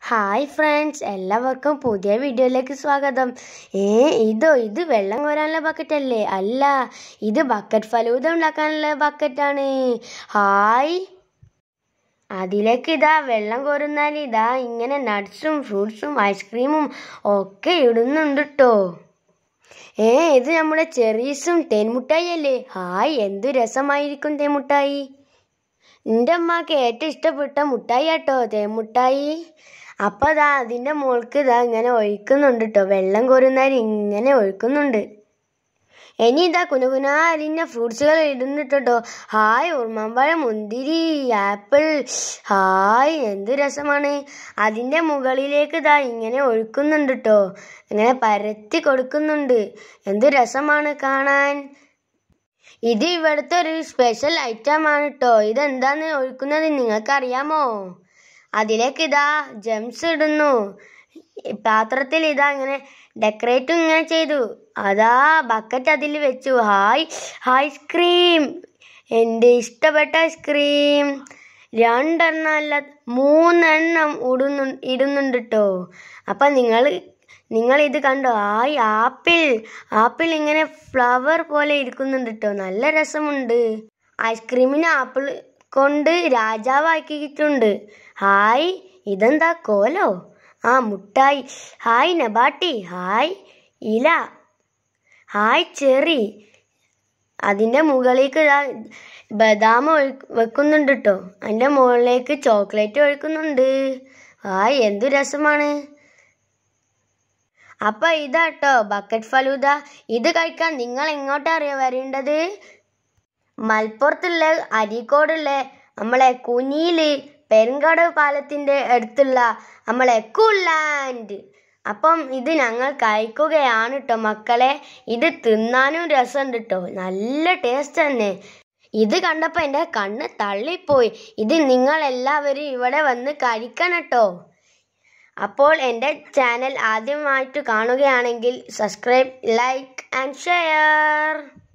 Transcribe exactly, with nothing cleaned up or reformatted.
Hi friends, എല്ലാവർക്കും പുതിയ വീഡിയോയിലേക്ക് സ്വാഗതം. ഏ ഇതോ ഇത് വെള്ളം കോരാനുള്ള ബക്കറ്റ് അല്ലേ? അല്ല, ഇത് ബക്കറ്റ് ഫലൂദ ഉണ്ടാക്കാനുള്ള ബക്കറ്റാണ്. ഹായ്, അതിലേക്ക് ഇതാ വെള്ളം കോരുന്നാൽ ഇതാ ഇങ്ങനെ നട്ട്സും ഫ്രൂട്ട്സും ഐസ്ക്രീമും ഒക്കെ ഇടുന്നുണ്ട് കേട്ടോ. ഏ ഇത് നമ്മുടെ ചെറീസും തേൻമുട്ടായി അല്ലേ? ഹായ്, എന്തു രസമായിരിക്കും തേൻമുട്ടായി. എൻ്റെ അമ്മക്ക് ഏറ്റവും ഇഷ്ടപ്പെട്ട മുട്ടായി കേട്ടോ തേൻമുട്ടായി. അപ്പം ഇതാ അതിൻ്റെ മുകൾക്ക് ഇതാ ഇങ്ങനെ ഒഴിക്കുന്നുണ്ട് കേട്ടോ. വെള്ളം കോരുന്നവർ ഇങ്ങനെ ഒഴിക്കുന്നുണ്ട്. ഇനി ഇതാ കുനുകുന അരിഞ്ഞ ഫ്രൂട്ട്സുകൾ ഇടുന്നുണ്ട് കേട്ടോ. ഹായ്, ഉറുമാമ്പഴം, മുന്തിരി, ആപ്പിൾ. ഹായ്, എന്ത് രസമാണ്. അതിൻ്റെ മുകളിലേക്ക് ഇതാ ഇങ്ങനെ ഒഴിക്കുന്നുണ്ട് കേട്ടോ. ഇങ്ങനെ പരത്തി കൊടുക്കുന്നുണ്ട്. എന്ത് രസമാണ് കാണാൻ. ഇത് ഇവിടുത്തെ ഒരു സ്പെഷ്യൽ ഐറ്റം ആണ് കേട്ടോ. ഇതെന്താന്ന് ഒഴിക്കുന്നത് നിങ്ങൾക്കറിയാമോ? അതിലേക്ക് ഇതാ ജെംസ് ഇടുന്നു. പാത്രത്തിൽ ഇതാ ഇങ്ങനെ ഡെക്കറേറ്റും ഇങ്ങനെ ചെയ്തു. അതാ ബക്കറ്റ് അതിൽ വെച്ചു. ഹായ്, ഐസ്ക്രീം, എൻ്റെ ഇഷ്ടപ്പെട്ട ഐസ്ക്രീം. രണ്ടെണ്ണം അല്ല മൂന്നെണ്ണം ഇടുന്നു ഇടുന്നുണ്ട് കേട്ടോ. അപ്പം നിങ്ങൾ നിങ്ങൾ ഇത് കണ്ടോ? ഹായ്, ആപ്പിൾ ആപ്പിൾ ഇങ്ങനെ ഫ്ലവർ പോലെ ഇരിക്കുന്നുണ്ട് കേട്ടോ. നല്ല രസമുണ്ട്. ഐസ്ക്രീമിന് ആപ്പിൾ കൊണ്ട് രാജാവാക്കിയിട്ടുണ്ട്. ഹായ്, ഇതെന്താ കോലോ? ആ മുട്ടായി. Hi Nabati. ഹായ് ഇല. Hi cherry. അതിൻ്റെ മുകളിലേക്ക് ബദാം വെക്കുന്നുണ്ട് കേട്ടോ. അതിൻ്റെ മുകളിലേക്ക് ചോക്ലേറ്റ് ഒഴിക്കുന്നുണ്ട്. ഹായ്, എന്തു രസമാണ്. അപ്പൊ ഇതാട്ടോ ബക്കറ്റ് ഫലൂദ. ഇത് കഴിക്കാൻ നിങ്ങൾ എങ്ങോട്ടാ അറിയാ വരേണ്ടത്? മലപ്പുറത്തുള്ള അരീക്കോടുള്ള നമ്മളെ കുനിയില് പെരുങ്കാട് പാലത്തിന്റെ അടുത്തുള്ള നമ്മളെ കൂൾലാൻഡ്. അപ്പം ഇത് ഞങ്ങൾ കഴിക്കുകയാണ് കേട്ടോ മക്കളെ. ഇത് തിന്നാനും രസമുണ്ട് കേട്ടോ. നല്ല ടേസ്റ്റ് തന്നെ. ഇത് കണ്ടപ്പോൾ എൻ്റെ കണ്ണ് തള്ളിപ്പോയി. ഇത് നിങ്ങൾ എല്ലാവരും ഇവിടെ വന്ന് കഴിക്കണം കേട്ടോ. അപ്പോൾ എൻ്റെ ചാനൽ ആദ്യമായിട്ട് കാണുകയാണെങ്കിൽ സബ്സ്ക്രൈബ്, ലൈക്ക് ആൻഡ് ഷെയർ.